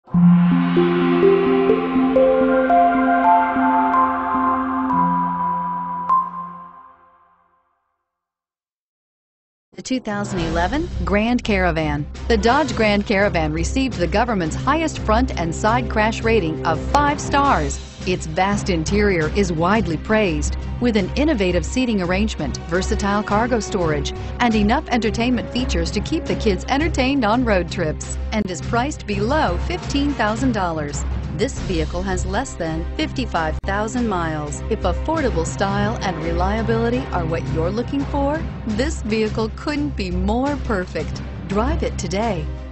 The 2011 Grand Caravan. The Dodge Grand Caravan received the government's highest front and side crash rating of 5 stars. Its vast interior is widely praised, with an innovative seating arrangement, versatile cargo storage, and enough entertainment features to keep the kids entertained on road trips, and is priced below $15,000. This vehicle has less than 55,000 miles. If affordable style and reliability are what you're looking for, this vehicle couldn't be more perfect. Drive it today.